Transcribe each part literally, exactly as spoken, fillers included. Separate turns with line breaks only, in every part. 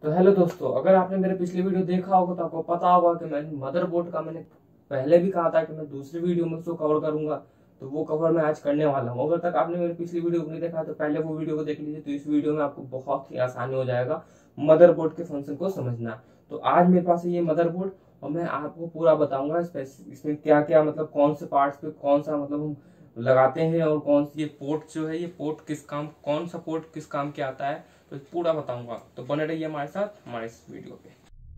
तो हेलो दोस्तों, अगर आपने मेरे पिछले वीडियो देखा होगा तो आपको पता होगा कि मैंने मदरबोर्ड का मैंने पहले भी कहा था कि मैं दूसरी वीडियो में उसको कवर करूंगा, तो वो कवर मैं आज करने वाला हूँ। अगर तक आपने मेरी पिछली वीडियो को नहीं देखा तो पहले वो वीडियो को देख लीजिए, तो इस वीडियो में आपको बहुत ही आसानी हो जाएगा मदरबोर्ड के फंक्शन को समझना। तो आज मेरे पास है ये मदरबोर्ड और मैं आपको पूरा बताऊंगा इसमें क्या क्या मतलब कौन से पार्ट्स पे कौन सा मतलब हम लगाते हैं और कौन सी ये पोर्ट जो है ये पोर्ट किस काम कौन सा पोर्ट किस काम के आता है, तो पूरा बताऊंगा। तो बने रहिए हमारे साथ हमारे इस वीडियो पे।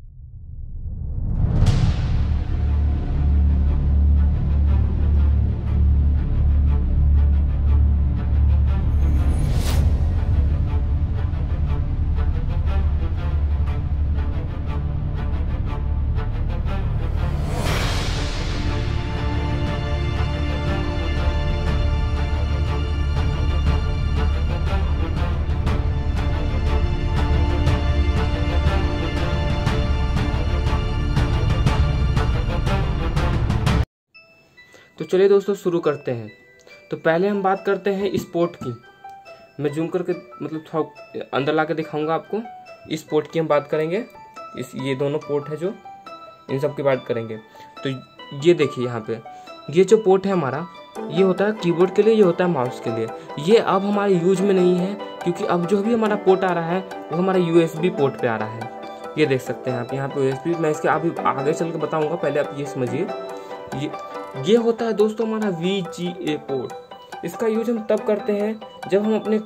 तो चलिए दोस्तों शुरू करते हैं। तो पहले हम बात करते हैं इस पोर्ट की। मैं जूम करके मतलब थोड़ा अंदर ला के दिखाऊंगा आपको। इस पोर्ट की हम बात करेंगे, इस ये दोनों पोर्ट है जो इन सब की बात करेंगे। तो ये देखिए यहाँ पे ये जो पोर्ट है हमारा, ये होता है कीबोर्ड के लिए, ये होता है माउस के लिए। ये अब हमारे यूज में नहीं है क्योंकि अब जो भी हमारा पोर्ट आ रहा है वो हमारा यूएसबी पोर्ट पे आ रहा है। ये देख सकते हैं आप यहाँ पे यूएसबी। मैं इसके अभी आगे चल के बताऊंगा, पहले आप ये समझिए। ये ये होता है दोस्तों हमारा वी जी ए पोर्ट। इसका यूज हम तब करते हैं जब हम अपने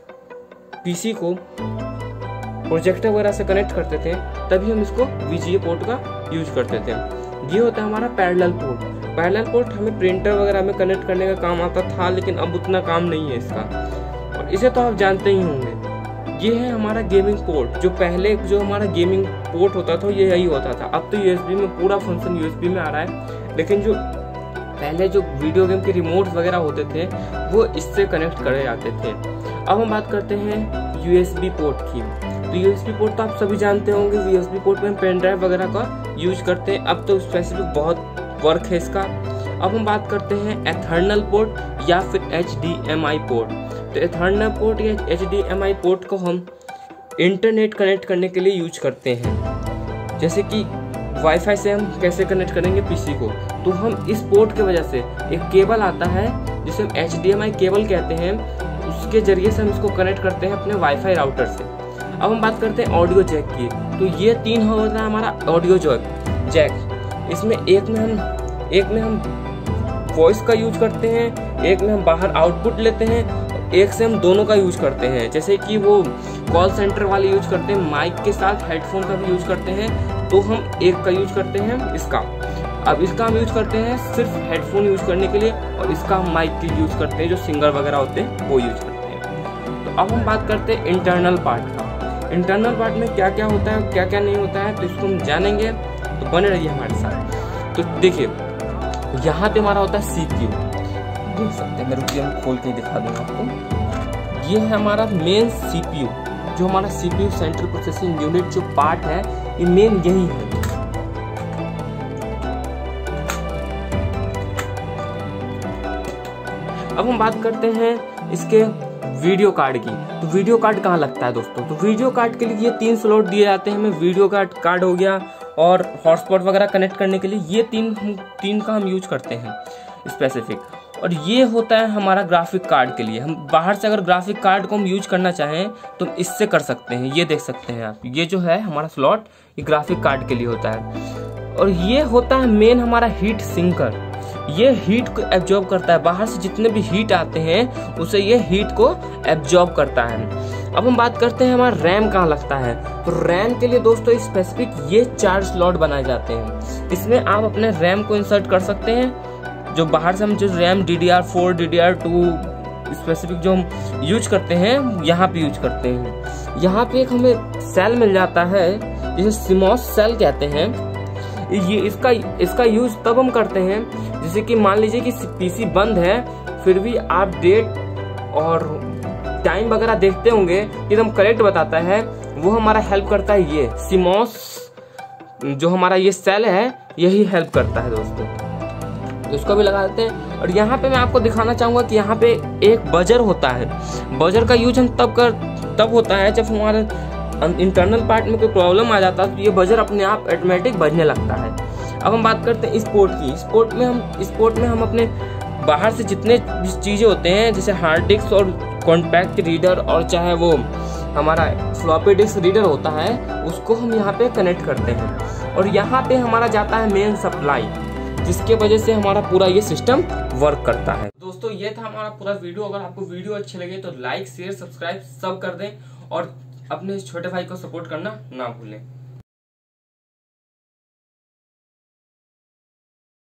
पीसी को प्रोजेक्टर वगैरह से कनेक्ट करते थे, तभी हम इसको वी जी ए पोर्ट का यूज करते थे। ये होता है हमारा पैरेलल पोर्ट। पैरेलल पोर्ट हमें प्रिंटर वगैरह में कनेक्ट करने का काम आता था, लेकिन अब उतना काम नहीं है इसका, और इसे तो आप जानते ही होंगे। ये है हमारा गेमिंग पोर्ट। जो पहले जो हमारा गेमिंग पोर्ट होता था ये यही होता था। अब तो यूएसबी में पूरा फंक्शन यूएसबी में आ रहा है, लेकिन जो पहले जो वीडियो गेम के रिमोट वगैरह होते थे वो इससे कनेक्ट करे जाते थे। अब हम बात करते हैं यूएसबी पोर्ट की। तो यूएसबी पोर्ट तो आप सभी जानते होंगे। यूएसबी पोर्ट में हम पेन ड्राइव वगैरह का यूज करते हैं। अब तो स्पेसिफिक बहुत वर्क है इसका। अब हम बात करते हैं एथर्नल पोर्ट या फिर H D M I port. तो एथर्नल पोर्ट या H D M I port को हम इंटरनेट कनेक्ट करने के लिए यूज करते हैं। जैसे कि वाईफाई से हम कैसे कनेक्ट करेंगे पीसी को, तो हम इस पोर्ट के वजह से एक केबल आता है जिसे हम H D M I cable कहते हैं, उसके जरिए से हम इसको कनेक्ट करते हैं अपने वाईफाई राउटर से। अब हम बात करते हैं ऑडियो जैक की। तो ये तीन होता है हमारा ऑडियो जैक। इसमें एक में हम एक में हम वॉइस का यूज करते हैं, एक में हम बाहर आउटपुट लेते हैं, एक से हम दोनों का यूज करते हैं। जैसे कि वो कॉल सेंटर वाले यूज करते हैं माइक के साथ, हेडफोन का भी यूज करते हैं, तो हम एक का यूज करते हैं इसका। अब इसका हम यूज करते हैं सिर्फ हेडफोन यूज करने के लिए, और इसका हम माइक के यूज करते हैं, जो सिंगर वगैरह होते हैं वो यूज करते हैं। तो अब हम बात करते हैं इंटरनल पार्ट का। इंटरनल पार्ट में क्या क्या होता है क्या क्या नहीं होता है, तो इसको हम जानेंगे, तो बने रहिए हमारे साथ। तो देखिए यहाँ पे हमारा होता है सीपीयू, देख सकते हैं। मैं रुकिए हम खोल के दिखा दूंगा आपको। ये है हमारा मेन सीपीयू, जो हमारा सीपीयू सेंट्रल प्रोसेसिंग यूनिट जो पार्ट है, ये मेन यही है। अब हम बात करते हैं इसके वीडियो कार्ड की। तो वीडियो कार्ड कहाँ लगता है दोस्तों? तो वीडियो कार्ड के लिए ये तीन स्लॉट दिए जाते हैं हमें। वीडियो कार्ड कार्ड हो गया, और हॉटस्पॉट वगैरह कनेक्ट करने के लिए ये तीन तीन का हम यूज करते हैं स्पेसिफिक। और ये होता है हमारा ग्राफिक कार्ड के लिए। हम बाहर से अगर ग्राफिक कार्ड को हम यूज करना चाहें तो हम इससे कर सकते हैं। ये देख सकते हैं आप, ये जो है हमारा स्लॉट ये ग्राफिक कार्ड के लिए होता है। और ये होता है मेन हमारा हीट सिंकर। ये हीट को एब्जॉर्ब करता है, बाहर से जितने भी हीट आते हैं उसे ये हीट को एब्जॉर्ब करता है। अब हम बात करते हैं हमारा रैम कहाँ लगता है। तो रैम के लिए दोस्तों स्पेसिफिक ये चार स्लॉट बनाए जाते हैं। इसमें आप अपने रैम को इंसर्ट कर सकते हैं। जो बाहर से हम जो RAM D D R four D D R two specific जो हम यूज करते हैं यहाँ पे यूज करते हैं। यहाँ पे एक हमें सेल मिल जाता है जिसे सिमॉस सेल कहते हैं। ये इसका इसका यूज तब हम करते हैं जैसे कि मान लीजिए कि पीसी बंद है, फिर भी आप डेट और टाइम वगैरह देखते होंगे कि एकदम करेक्ट बताता है, वो हमारा हेल्प करता है। ये सिमॉस जो हमारा ये सेल है यही हेल्प करता है दोस्तों। तो इसको भी लगा देते हैं। और यहाँ पे मैं आपको दिखाना चाहूंगा कि यहाँ पे एक बजर होता है। बजर का यूज हम तब कर तब होता है जब हमारे इंटरनल पार्ट में कोई प्रॉब्लम आ जाता है तो ये बजर अपने आप ऑटोमेटिक बजने लगता है। अब हम बात करते हैं स्पोर्ट की। स्पोर्ट में हम स्पोर्ट में हम अपने बाहर से जितने चीज़ें होते हैं जैसे हार्ड डिस्क और कॉम्पैक्ट रीडर और चाहे वो हमारा फ्लॉपी डिस्क रीडर होता है, उसको हम यहाँ पे कनेक्ट करते हैं और यहाँ पे हमारा जाता है मेन सप्लाई, जिसके वजह से हमारा पूरा ये सिस्टम वर्क करता है। दोस्तों ये था हमारा पूरा वीडियो। अगर आपको वीडियो अच्छे लगे तो लाइक शेयर सब्सक्राइब सब कर दें और अपने छोटे भाई को सपोर्ट करना ना भूलें।